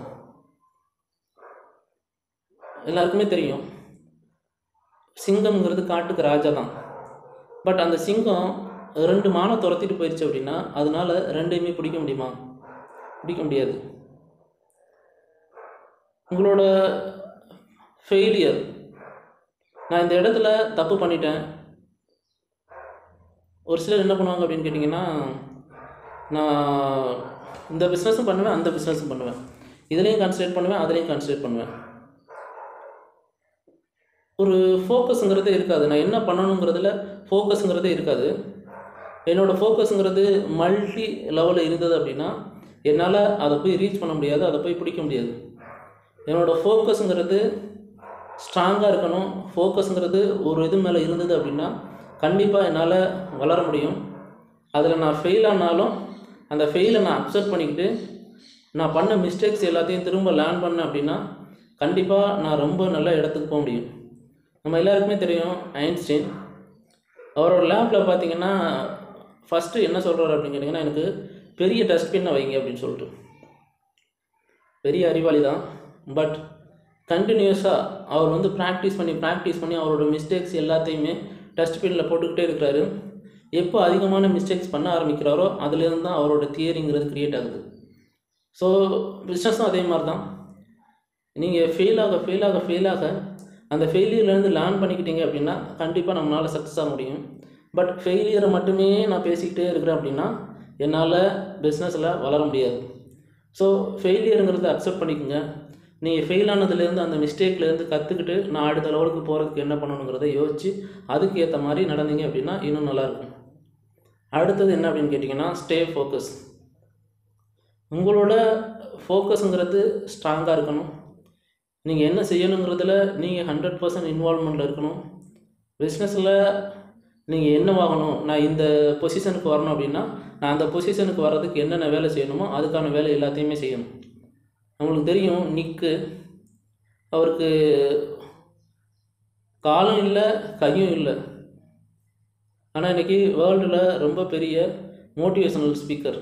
எல்லாருக்குமே தெரியும், சிங்கம்ங்கிறது காட்டுக்கு ராஜா தான். பட் அந்த சிங்கம் ரெண்டு மானை துரத்திட்டு போயிடுச்சு அப்படின்னா அதனால் ரெண்டையுமே பிடிக்க முடியுமா? பிடிக்க முடியாது. உங்களோட ஃபெயிலியர், நான் இந்த இடத்துல தப்பு பண்ணிட்டேன். ஒரு சிலர் என்ன பண்ணுவாங்க அப்படின்னு கேட்டிங்கன்னா, நான் இந்த பிஸ்னஸும் பண்ணுவேன் அந்த பிஸ்னஸும் பண்ணுவேன், இதுலேயும் கான்சன்ட்ரேட் பண்ணுவேன் அதுலேயும் கான்சன்ட்ரேட் பண்ணுவேன். ஒரு ஃபோக்கஸுங்கிறதே இருக்காது. நான் என்ன பண்ணணுங்கிறதுல ஃபோக்கஸுங்கிறதே இருக்காது. என்னோடய ஃபோக்கஸுங்கிறது மல்டி லெவலில் இருந்தது அப்படின்னா என்னால் அதை போய் ரீச் பண்ண முடியாது, அதை போய் பிடிக்க முடியாது. என்னோடய ஃபோக்கஸுங்கிறது ஸ்ட்ராங்காக இருக்கணும். ஃபோக்கஸுங்கிறது ஒரு இது மேலே இருந்தது அப்படின்னா கண்டிப்பாக என்னால் வளர முடியும். அதில் நான் ஃபெயில் ஆனாலும் அந்த ஃபெயிலை நான் அக்செப்ட் பண்ணிக்கிட்டு நான் பண்ண மிஸ்டேக்ஸ் எல்லாத்தையும் திரும்ப லேர்ன் பண்ணேன் அப்படின்னா கண்டிப்பாக நான் ரொம்ப நல்ல இடத்துக்கு போக முடியும். நம்ம எல்லாருக்குமே தெரியும் ஐன்ஸ்டைன். அவரோட லேபில் பார்த்தீங்கன்னா ஃபஸ்ட்டு என்ன சொல்கிறார் அப்படின்னு கேட்டிங்கன்னா, எனக்கு பெரிய டஸ்ட்பின்னை வைங்க அப்படின்னு சொல்லிட்டு. பெரிய அறிவாளி தான், பட் கண்டினியூஸாக அவர் வந்து ப்ராக்டிஸ் பண்ணி ப்ராக்டிஸ் பண்ணி அவரோட மிஸ்டேக்ஸ் எல்லாத்தையுமே டஸ்ட்பினில் போட்டுக்கிட்டே இருக்கிறாரு. எப்போ அதிகமான மிஸ்டேக்ஸ் பண்ண ஆரம்பிக்கிறாரோ அதுலேருந்து தான் அவரோட தியரிங்கிறது க்ரியேட் ஆகுது. ஸோ பிஸ்னஸும் அதே மாதிரி தான். நீங்கள் ஃபெயில் ஆக ஃபெயில் ஆக ஃபெயில் ஆக அந்த ஃபெயிலியர்லேருந்து லேர்ன் பண்ணிக்கிட்டீங்க அப்படின்னா கண்டிப்பாக நம்மளால் சக்ஸஸ் ஆக முடியும். பட் ஃபெயிலியரை மட்டுமே நான் பேசிக்கிட்டே இருக்கிறேன் அப்படின்னா என்னால் பிஸ்னஸில் வளர முடியாது. ஸோ ஃபெயிலியருங்கிறத அக்செப்ட் பண்ணிக்கோங்க. நீங்கள் ஃபெயில் ஆனதுலேருந்து அந்த மிஸ்டேக்லேருந்து கற்றுக்கிட்டு நான் அடுத்த லெவலுக்கு போகிறதுக்கு என்ன பண்ணணுங்கிறத யோசித்து அதுக்கு ஏற்ற மாதிரி நடந்தீங்க அப்படின்னா இன்னும் நல்லாயிருக்கும். அடுத்தது என்ன அப்படின்னு கேட்டிங்கன்னா, ஸ்டே ஃபோக்கஸ். உங்களோட ஃபோக்கஸுங்கிறது ஸ்ட்ராங்காக இருக்கணும். நீங்கள் என்ன செய்யணுங்கிறதுல நீங்கள் ஹண்ட்ரட் பர்சன்ட் இன்வால்வ்மெண்ட்டில் இருக்கணும். பிஸ்னஸில் நீங்கள் என்ன வாங்கணும், நான் இந்த பொசிஷனுக்கு வரணும் அப்படின்னா நான் அந்த பொசிஷனுக்கு வர்றதுக்கு என்னென்ன வேலை செய்யணுமோ அதுக்கான வேலை எல்லாத்தையுமே செய்யணும். நம்மளுக்கு தெரியும், நிக்கு அவருக்கு காலும் இல்லை கையும் இல்லை, ஆனால் இன்றைக்கி வேர்ல்டில் ரொம்ப பெரிய மோட்டிவேஷனல் ஸ்பீக்கர்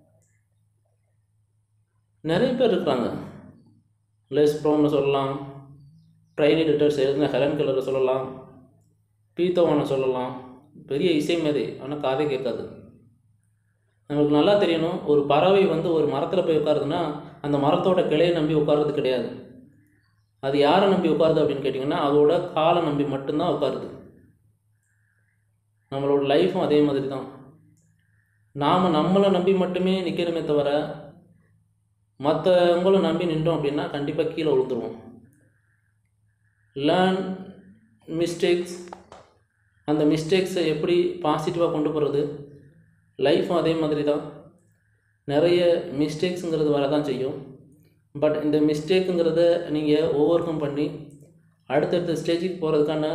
நிறைய பேர் இருக்கிறாங்க. லெஸ் ப்ரோம்னு சொல்லலாம், ட்ரைனி லிட்டர்ஸ் எழுதின ஹெலன் கெல்லரை சொல்லலாம், பீத்தோவானை சொல்லலாம். பெரிய இசை மேதை, ஆனால் காதை கேட்காது. நமக்கு நல்லா தெரியணும், ஒரு பறவை வந்து ஒரு மரத்தில் போய் உட்காருதுன்னா அந்த மரத்தோட கிளையை நம்பி உட்கார்றது கிடையாது. அது யாரை நம்பி உட்காருது அப்படின்னு கேட்டிங்கன்னா அதோட காலை நம்பி மட்டும்தான் உட்காருது. நம்மளோட லைஃப்பும் அதே மாதிரி தான். நாம் நம்மளை நம்பி மட்டுமே நிற்கணுமே தவிர மற்றவங்களும் நம்பி நின்றோம் அப்படின்னா கண்டிப்பாக கீழே விழுந்துருவோம். Learn mistakes. அந்த மிஸ்டேக்ஸை எப்படி பாசிட்டிவாக கொண்டு போகிறது, லைஃப்பும் அதே மாதிரி தான். நிறைய மிஸ்டேக்ஸுங்கிறது வர தான் செய்யும். பட் இந்த மிஸ்டேக்குங்கிறத நீங்கள் ஓவர் கம் பண்ணி அடுத்தடுத்த ஸ்டேஜுக்கு போகிறதுக்கான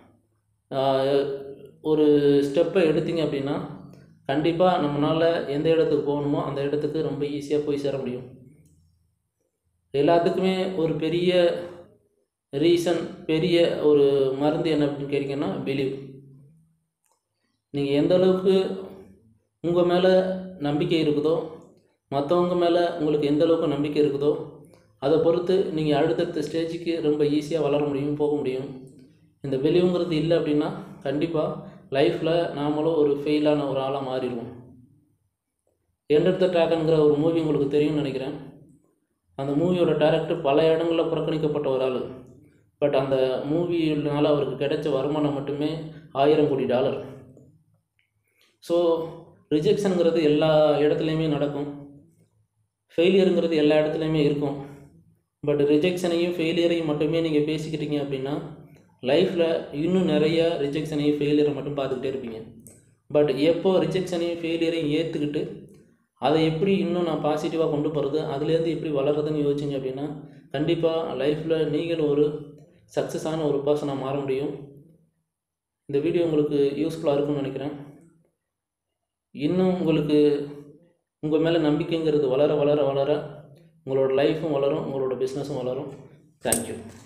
ஒரு ஸ்டெப்பை எடுத்தீங்க அப்படின்னா கண்டிப்பாக நம்மளால் எந்த இடத்துக்கு போகணுமோ அந்த இடத்துக்கு ரொம்ப ஈஸியாக போய் சேர முடியும். எல்லாத்துக்குமே ஒரு பெரிய ரீசன், பெரிய ஒரு மருந்து என்ன அப்படின்னு கேட்டிங்கன்னா பிலீவ். நீங்கள் எந்த அளவுக்கு உங்கள் மேலே நம்பிக்கை இருக்குதோ, மற்றவங்க மேலே உங்களுக்கு எந்த அளவுக்கு நம்பிக்கை இருக்குதோ அதை பொறுத்து நீங்கள் அடுத்தடுத்த ஸ்டேஜுக்கு ரொம்ப ஈஸியாக வளர முடியும், போக முடியும். இந்த பிலீவுங்கிறது இல்லை அப்படின்னா கண்டிப்பாக லைஃப்பில் நாமளும் ஒரு ஃபெயிலான ஒரு ஆளாக மாறிடுவோம். எண்ட் ஆஃப் த ட்ராக்ங்கிற ஒரு மூவி உங்களுக்கு தெரியும்னு நினைக்கிறேன். அந்த மூவியோட டைரக்டர் பல இடங்களில் புறக்கணிக்கப்பட்ட ஒரு ஆள். பட் அந்த மூவியினால் அவருக்கு கிடைச்ச வருமானம் மட்டுமே ஆயிரம் கோடி டாலர். ஸோ ரிஜெக்ஷனுங்கிறது எல்லா இடத்துலையுமே நடக்கும், ஃபெயிலியருங்கிறது எல்லா இடத்துலையுமே இருக்கும். பட் ரிஜெக்ஷனையும் ஃபெயிலியரையும் மட்டுமே நீங்கள் பேசிக்கிட்டீங்க அப்படின்னா லைஃப்பில் இன்னும் நிறைய ரிஜெக்ஷனையும் ஃபெயிலியரை மட்டும் பார்த்துக்கிட்டே இருப்பீங்க. பட் எப்போ ரிஜெக்ஷனையும் ஃபெயிலியரையும் ஏற்றுக்கிட்டு அதை எப்படி இன்னும் நான் பாசிட்டிவாக கொண்டு போகிறது, அதுலேருந்து எப்படி வளர்கிறதுன்னு யோசிச்சிங்க அப்படின்னா கண்டிப்பாக லைஃப்பில் நீங்கள் ஒரு சக்ஸஸான ஒரு பர்சனாக மாற முடியும். இந்த வீடியோ உங்களுக்கு யூஸ்ஃபுல்லாக இருக்கும்னு நினைக்கிறேன். இன்னும் உங்களுக்கு உங்கள் மேலே நம்பிக்கைங்கிறது வளர வளர வளர உங்களோட லைஃப்பும் வளரும், உங்களோட பிஸ்னஸும் வளரும். தேங்க்யூ.